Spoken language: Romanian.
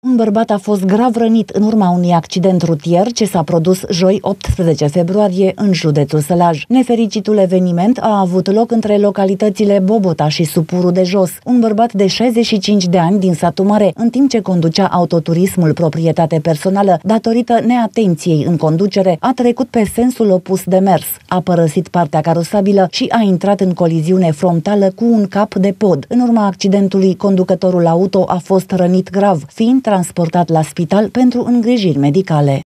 Un bărbat a fost grav rănit în urma unui accident rutier ce s-a produs joi 18 februarie în județul Sălaj. Nefericitul eveniment a avut loc între localitățile Bobota și Supuru de Jos. Un bărbat de 65 de ani din satul Mare, în timp ce conducea autoturismul proprietate personală, datorită neatenției în conducere, a trecut pe sensul opus de mers, a părăsit partea carosabilă și a intrat în coliziune frontală cu un cap de pod. În urma accidentului, conducătorul auto a fost rănit grav, fiind transportat la spital pentru îngrijiri medicale.